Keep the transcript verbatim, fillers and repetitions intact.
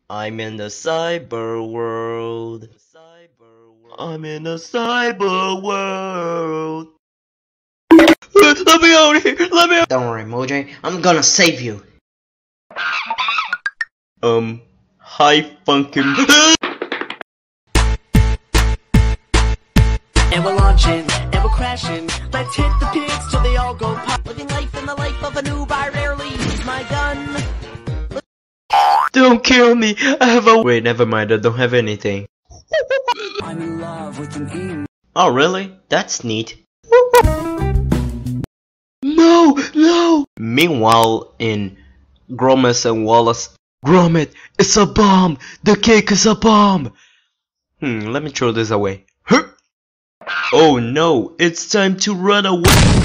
I'm in the cyber world. I'm in the cyber world. Let me out of here! Let me out! Don't worry, Emojey. I'm gonna save you. Um, hi, funkin'. And we're launching, and we're crashing. Let's hit the pigs till they all go pop. Living life in the life of a noob, I rarely use my gun. Don't kill me! I have a- Wait, never mind, I don't have anything. I'm in love with an emo. Oh, really? That's neat. No! No! Meanwhile, in Gromit and Wallace... Gromit, it's a bomb! The cake is a bomb! Hmm, let me throw this away. Huh? Oh no, it's time to run away!